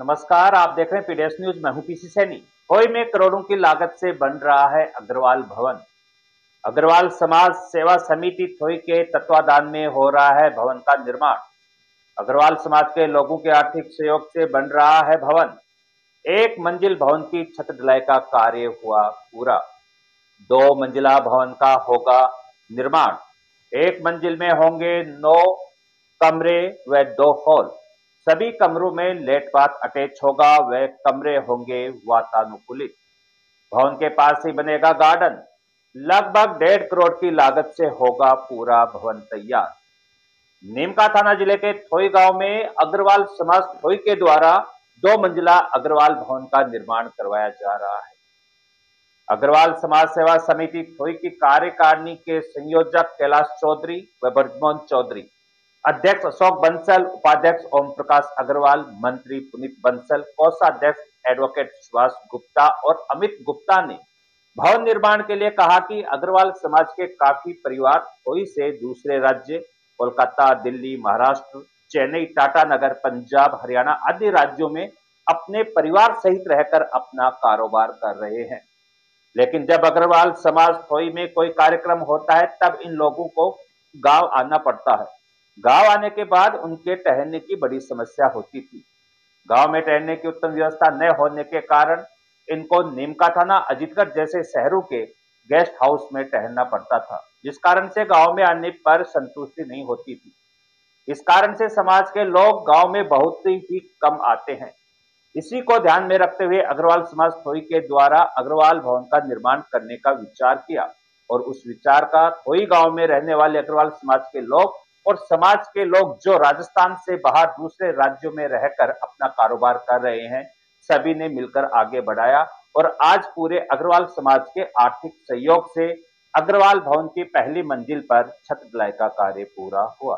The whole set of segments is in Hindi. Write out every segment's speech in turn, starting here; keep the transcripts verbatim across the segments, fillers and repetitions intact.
नमस्कार, आप देख रहे हैं पीडीएस न्यूज। मैं हूं पीसी सैनी। खोई में करोड़ों की लागत से बन रहा है अग्रवाल भवन। अग्रवाल समाज सेवा समिति थोई के तत्वाधान में हो रहा है भवन का निर्माण। अग्रवाल समाज के लोगों के आर्थिक सहयोग से बन रहा है भवन। एक मंजिल भवन की छत ढलाई का कार्य हुआ पूरा। दो मंजिला भवन का होगा निर्माण। एक मंजिल में होंगे नौ कमरे व दो हॉल। सभी कमरों में लेट बाथ अटैच होगा व कमरे होंगे वातानुकूलित। भवन के पास ही बनेगा गार्डन। लगभग डेढ़ करोड़ की लागत से होगा पूरा भवन तैयार। नीमका थाना जिले के थोई गांव में अग्रवाल समाज थोई के द्वारा दो मंजिला अग्रवाल भवन का निर्माण करवाया जा रहा है। अग्रवाल समाज सेवा समिति थोई की कार्यकारिणी के संयोजक कैलाश चौधरी व ब्रजमोहन चौधरी, अध्यक्ष अशोक बंसल, उपाध्यक्ष ओम प्रकाश अग्रवाल, मंत्री पुनीत बंसल, कोषाध्यक्ष एडवोकेट सुभाष गुप्ता और अमित गुप्ता ने भवन निर्माण के लिए कहा कि अग्रवाल समाज के काफी परिवार थोई से दूसरे राज्य कोलकाता, दिल्ली, महाराष्ट्र, चेन्नई, टाटा नगर, पंजाब, हरियाणा आदि राज्यों में अपने परिवार सहित रहकर अपना कारोबार कर रहे हैं। लेकिन जब अग्रवाल समाज थोई में कोई कार्यक्रम होता है तब इन लोगों को गांव आना पड़ता है। गांव आने के बाद उनके ठहरने की बड़ी समस्या होती थी। गांव में ठहरने की उत्तम व्यवस्था न होने के कारण इनको नीमका थाना, अजीतगढ़ जैसे शहरों के गेस्ट हाउस में ठहरना पड़ता था, जिस कारण से गांव में आने पर संतुष्टि नहीं होती थी। इस कारण से समाज के लोग गांव में बहुत ही कम आते हैं। इसी को ध्यान में रखते हुए अग्रवाल समाज थोई के द्वारा अग्रवाल भवन का निर्माण करने का विचार किया और उस विचार का थोई गांव में रहने वाले अग्रवाल समाज के लोग और समाज के लोग जो राजस्थान से बाहर दूसरे राज्यों में रहकर अपना कारोबार कर रहे हैं, सभी ने मिलकर आगे बढ़ाया और आज पूरे अग्रवाल समाज के आर्थिक सहयोग से अग्रवाल भवन की पहली मंजिल पर छत ढलाई का कार्य पूरा हुआ।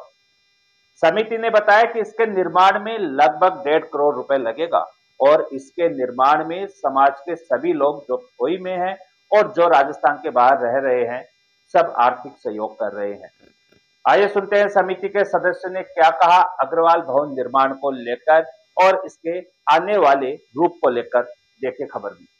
समिति ने बताया कि इसके निर्माण में लगभग डेढ़ करोड़ रुपए लगेगा और इसके निर्माण में समाज के सभी लोग जो थोई में हैं और जो राजस्थान के बाहर रह रहे हैं, सब आर्थिक सहयोग कर रहे हैं। आइए सुनते हैं समिति के सदस्य ने क्या कहा अग्रवाल भवन निर्माण को लेकर और इसके आने वाले रूप को लेकर। देखिए खबर में।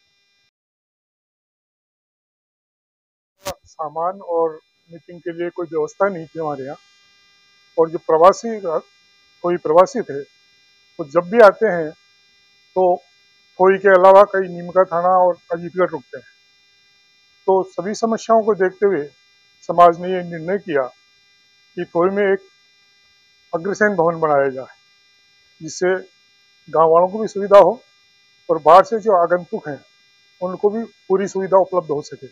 सामान और मीटिंग के लिए कोई व्यवस्था नहीं थी हमारे यहाँ, और जो प्रवासी कोई प्रवासी थे तो जब भी आते हैं तो थोई के अलावा कई नीमका थाना और अजीतगढ़ रुकते हैं। तो सभी समस्याओं को देखते हुए समाज ने ये निर्णय किया कि थोई में एक अग्रसेन भवन बनाया जाए, जिससे गांव वालों को भी सुविधा हो और बाहर से जो आगंतुक हैं उनको भी पूरी सुविधा उपलब्ध हो सके।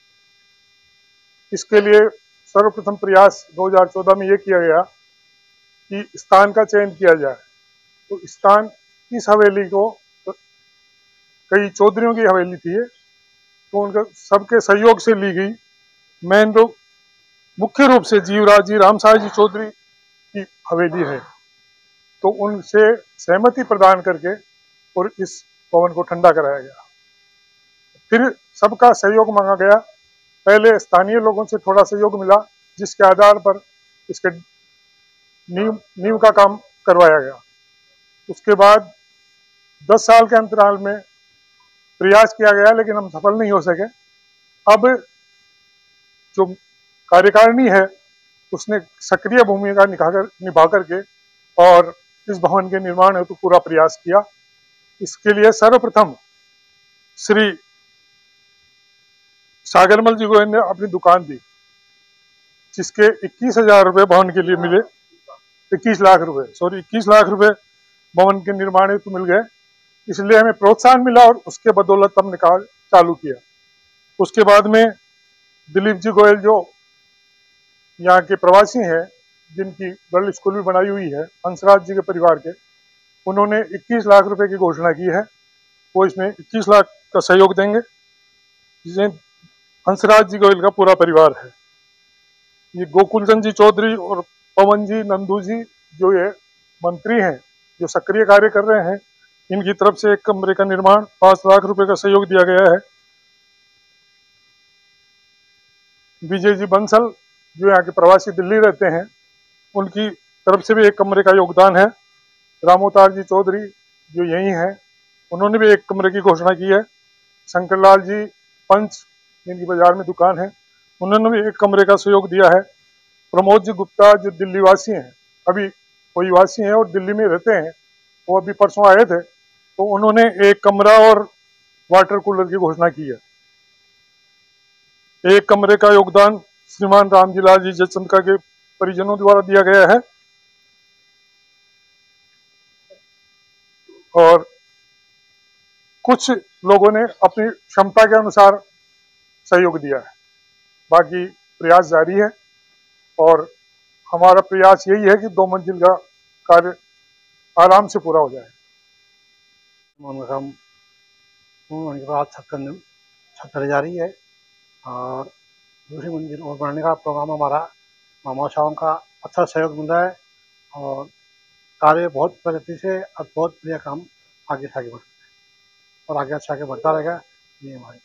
इसके लिए सर्वप्रथम प्रयास दो हज़ार चौदह में ये किया गया कि स्थान का चयन किया जाए। तो स्थान इस हवेली को तो कई चौधरियों की हवेली थी, तो उनका सबके सहयोग से ली गई। मेन तो मुख्य रूप से जीवराज जी रामसाय जी चौधरी की हवेली है, तो उनसे सहमति प्रदान करके और इस भवन को ठंडा कराया गया। फिर सबका सहयोग मांगा गया। पहले स्थानीय लोगों से थोड़ा सहयोग मिला, जिसके आधार पर इसके नींव नींव का काम करवाया गया। उसके बाद दस साल के अंतराल में प्रयास किया गया, लेकिन हम सफल नहीं हो सके। अब जो कार्यकारिणी है उसने सक्रिय भूमिका निभाकर निभा करके और इस भवन के निर्माण हेतु पूरा प्रयास किया। इसके लिए सर्वप्रथम श्री सागरमल जी गोयल ने अपनी दुकान दी, जिसके इक्कीस हजार रुपये भवन के लिए मिले। इक्कीस लाख रुपए सॉरी इक्कीस लाख रुपए भवन के निर्माण हेतु मिल गए, इसलिए हमें प्रोत्साहन मिला और उसके बदौलत हमने कार्य चालू किया। उसके बाद में दिलीप जी गोयल जो यहाँ के प्रवासी हैं, जिनकी गर्ल स्कूल भी बनाई हुई है हंसराज जी के परिवार के, उन्होंने इक्कीस लाख रुपए की घोषणा की है। वो इसमें इक्कीस लाख का सहयोग देंगे, जिसमें हंसराज जी गोयल का पूरा परिवार है। ये गोकुलचंद जी चौधरी और पवन जी, नंदू जी जो ये मंत्री हैं, जो सक्रिय कार्य कर रहे हैं, इनकी तरफ से एक कमरे का निर्माण पांच लाख रुपए का सहयोग दिया गया है। विजय जी बंसल जो यहाँ के प्रवासी दिल्ली रहते हैं, उनकी तरफ से भी एक कमरे का योगदान है। रामोतार जी चौधरी, जो यही हैं, उन्होंने भी एक कमरे की घोषणा की है। शंकरलाल जी पंच, जिनकी बाजार में दुकान है, उन्होंने भी एक कमरे का सहयोग दिया है। प्रमोद जी गुप्ता जो दिल्ली वासी हैं, अभी कोई वासी हैं और दिल्ली में रहते हैं, वो अभी परसों आए थे, तो उन्होंने एक कमरा और वाटर कूलर की घोषणा की है। एक कमरे का योगदान श्रीमान रामजी लाल जी जयचंद्र के परिजनों द्वारा दिया गया है और कुछ लोगों ने अपनी क्षमता के अनुसार सहयोग दिया है। बाकी प्रयास जारी है और हमारा प्रयास यही है कि दो मंजिल का कार्य आराम से पूरा हो जाए। उनके बाद छत छत जारी है और दूसरी मंजिल और बनाने का प्रोग्राम हमारा मामा साहब का अच्छा सहयोग मिल रहा है और कार्य बहुत प्रगति से और बहुत बढ़िया काम आगे से आगे बढ़ रहा है और आगे अच्छा आगे बढ़ता रहेगा। ये हमारी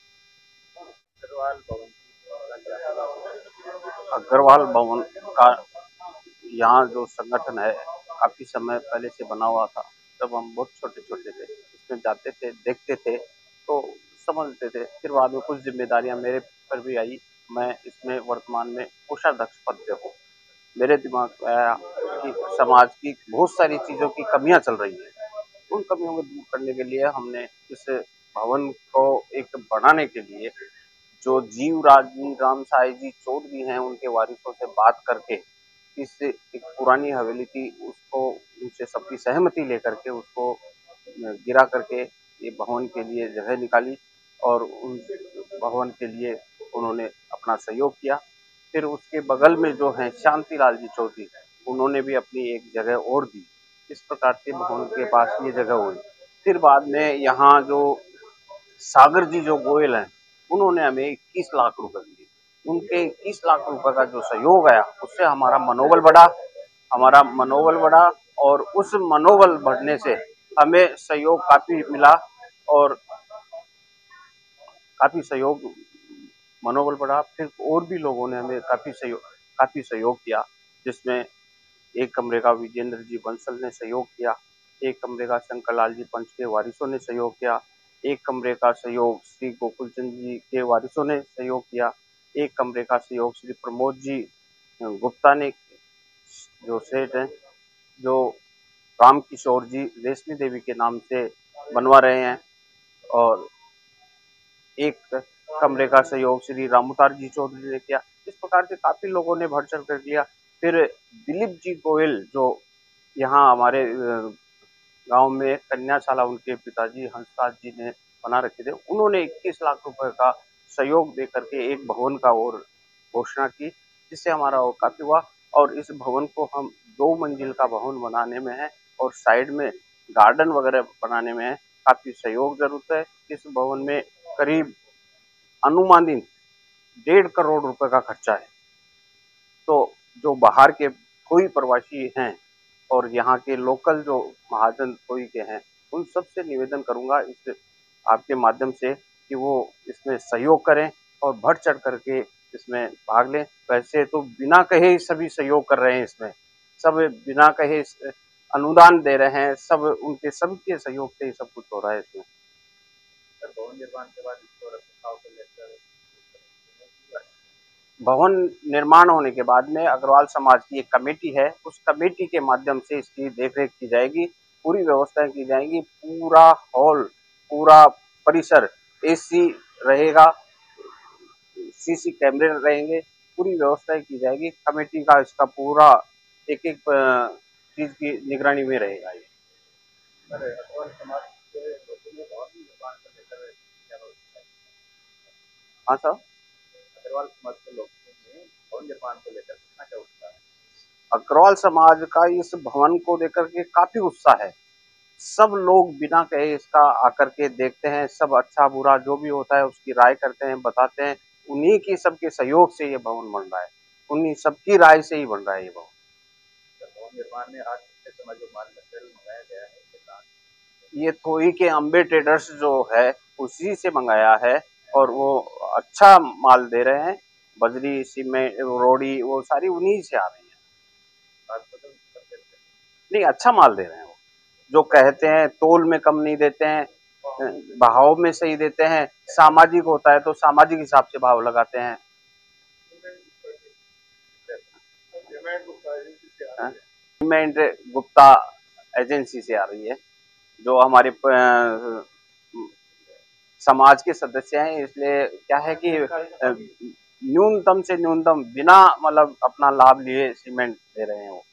अग्रवाल भवन का यहाँ जो संगठन है काफी समय पहले से बना हुआ था। जब हम बहुत छोटे छोटे थे इसमें जाते थे, देखते थे तो समझते थे। फिर बाद में कुछ जिम्मेदारियां मेरे पर भी आई। मैं इसमें वर्तमान में कोषाध्यक्ष पद पे हूँ। मेरे दिमाग में आया कि समाज की बहुत सारी चीजों की कमियां चल रही है, उन कमियों को दूर करने के लिए हमने इस भवन को एक बनाने के लिए जो जीवराज जी राम साई जी चौधरी हैं उनके वारिसों से बात करके इस एक पुरानी हवेली थी उसको उनसे सबकी सहमति लेकर के उसको गिरा करके ये भवन के लिए जगह निकाली और उन भवन के लिए उन्होंने अपना सहयोग किया। फिर उसके बगल में जो है शांतिलाल जी चौधरी, उन्होंने भी अपनी एक जगह और दी। इस प्रकार से भवन के पास ये जगह हुई। फिर बाद में यहाँ जो सागर जी जो गोयल हैं उन्होंने हमें इक्कीस लाख रुपए दिए। उनके इक्कीस लाख रुपए का जो सहयोग आया उससे हमारा मनोबल बढ़ा हमारा मनोबल बढ़ा और उस मनोबल बढ़ने से हमें सहयोग काफी मिला और काफी सहयोग मनोबल बढ़ा। फिर और भी लोगों ने हमें काफी सहयोग काफी सहयोग किया, जिसमें एक कमरे का विजेंद्र जी बंसल ने सहयोग किया, एक कमरे का शंकरलाल जी पंच के वारिसों ने सहयोग किया, एक कमरे का सहयोग श्री गोकुल चंद जी के वारिसों ने सहयोग किया, एक कमरे का सहयोग श्री प्रमोद जी गुप्ता ने जो सेठ हैं जो राम किशोर जी रेशमी देवी के नाम से बनवा रहे हैं और एक कमरे का सहयोग श्री रामोतार जी चौधरी ने किया। इस प्रकार से काफी लोगों ने बढ़ चढ़ कर किया। फिर दिलीप जी गोयल जो यहाँ हमारे गांव में कन्याशाला उनके पिताजी हंसराज जी ने बना रखे थे, उन्होंने इक्कीस लाख रुपए का सहयोग दे करके एक भवन का और घोषणा की, जिससे हमारा और काफी हुआ। और इस भवन को हम दो मंजिल का भवन बनाने में है और साइड में गार्डन वगैरह बनाने में है काफी सहयोग जरूरत है। इस भवन में करीब अनुमानित डेढ़ करोड़ रुपए का खर्चा है। तो जो बाहर के कोई प्रवासी हैं और यहाँ के लोकल जो महाजन कोई के हैं उन सबसे निवेदन करूंगा इस आपके माध्यम से कि वो इसमें सहयोग करें और बढ़ चढ़ करके इसमें भाग लें। वैसे तो बिना कहे सभी सहयोग कर रहे हैं, इसमें सब बिना कहे अनुदान दे रहे हैं, सब उनके सबके सहयोग से ही सब कुछ हो रहा है। इसमें भवन निर्माण के बाद इसको रखरखाव को लेकर भवन निर्माण होने के बाद में अग्रवाल समाज की एक कमेटी है, उस कमेटी के माध्यम से इसकी देखरेख की जाएगी, पूरी व्यवस्थाएं की जाएंगी। पूरा हॉल पूरा परिसर एसी रहेगा, सीसी कैमरे रहेंगे, पूरी व्यवस्थाएं की जाएगी। कमेटी का इसका पूरा एक एक चीज की निगरानी में रहेगा। ये हाँ सर, अग्रवाल समाज के लोगों में भवन निर्माण को लेकर कितना क्या उत्साह है? अग्रवाल समाज का इस भवन को लेकर के काफी उत्साह है। सब लोग बिना कहे इसका आकर के देखते हैं, सब अच्छा बुरा जो भी होता है उसकी राय करते हैं, बताते हैं। उन्हीं की सबके सहयोग से ये भवन बन रहा है, उन्हीं सबकी राय से ही बन रहा है ये भवन। भवन निर्माण में आज समय जो माल मटेरियल मंगाया गया है ये थोई के अम्बे ट्रेडर्स जो है उसी से मंगाया है और वो अच्छा माल दे रहे हैं। बजरी सीमेंट रोड़ी वो सारी उन्हीं से आ रही है। नहीं, अच्छा माल दे रहे हैं वो। जो कहते हैं तोल में कम नहीं देते हैं, भाव में सही देते हैं। सामाजिक होता है तो सामाजिक हिसाब से भाव लगाते हैं। सीमेंट गुप्ता एजेंसी से आ रही है, जो हमारे समाज के सदस्य हैं, इसलिए क्या है कि न्यूनतम से न्यूनतम बिना मतलब अपना लाभ लिए सीमेंट दे रहे हैं वो।